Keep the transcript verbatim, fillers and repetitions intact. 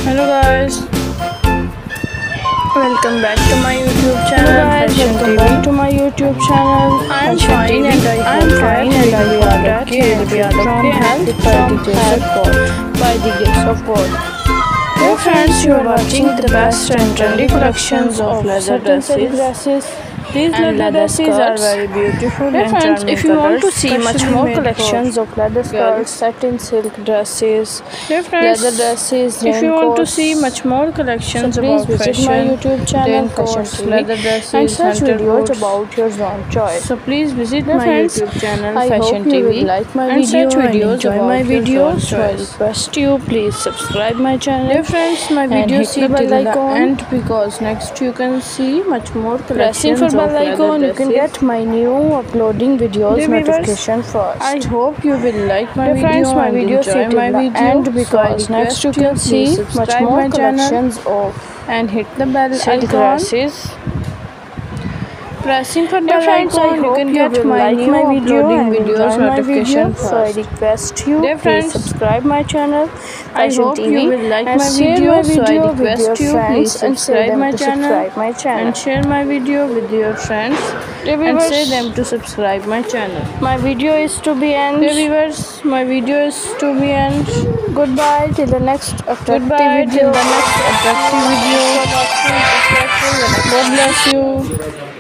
Hello guys, welcome back to my YouTube channel. Hello guys, Fashion welcome T V. back to my YouTube channel. I am Fashion fine T V. and I I am hope fine that and I you will are be okay and we are from okay health and by the from grace of health God. by the grace of God. Dear friends, you are watching the best and trendy collections of leather satin dresses. dresses. These And leather leather dresses are skirts. very beautiful Dear and friends, charming if you want to colors, see much specially more made collections for of leather girls. skirts, satin silk dresses, Dear friends, leather dresses, if you want to raincoats, see much more so collections please about visit fashion, my YouTube channel Fashion raincoats, T V leather and dresses, such hunter videos boots, about your own choice. so please visit Dear my friends, YouTube channel I Fashion hope you will T V like my and video such and videos enjoy about my your own videos. So I choice. request you please subscribe my channel. Dear friends, my and video hit see the till bell the icon. end because next you can see much more Pressing collections for of bell leather icon, you can dresses. get my new uploading videos Dear viewers, notification first. I hope you will like my Dear video friends, my and video see enjoy till my the video. end So I because next you request can you see please much subscribe more my channel collections of and hit the bell silk icon. dresses. Pressing for Dear bell friends, I icon, you hope can you get will my like new my video uploading and videos enjoy my video. notification So I first. request you Dear please friends, subscribe my channel I Fashion hope T V you will like and my share video. my So I video with your request you friends please and say subscribe them my to channel subscribe my channel. and share my video with your friends Dear and say viewers, them to subscribe my channel. my video is to be end. Dear viewers, my video is to be end. Goodbye till the next attractive Goodbye video. till the next attractive video. Thanks for watching. Be careful the next God time. bless you.